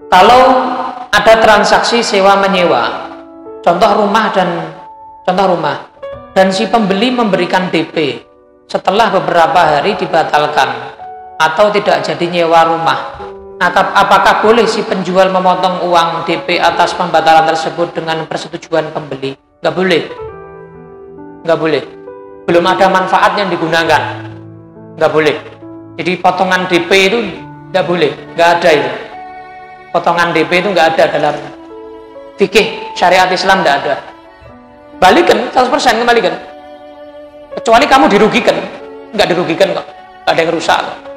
Kalau ada transaksi sewa menyewa, contoh rumah dan si pembeli memberikan DP, setelah beberapa hari dibatalkan atau tidak jadi nyewa rumah, apakah boleh si penjual memotong uang DP atas pembatalan tersebut dengan persetujuan pembeli? Nggak boleh. Nggak boleh. Belum ada manfaat yang digunakan. Nggak boleh. Jadi potongan DP itu nggak boleh. Nggak ada itu. Potongan DP itu nggak ada dalam fikih syariat Islam, nggak ada. Balikan 100%, kembalikan. Kecuali kamu dirugikan. Nggak dirugikan kok. Nggak ada yang rusak kok.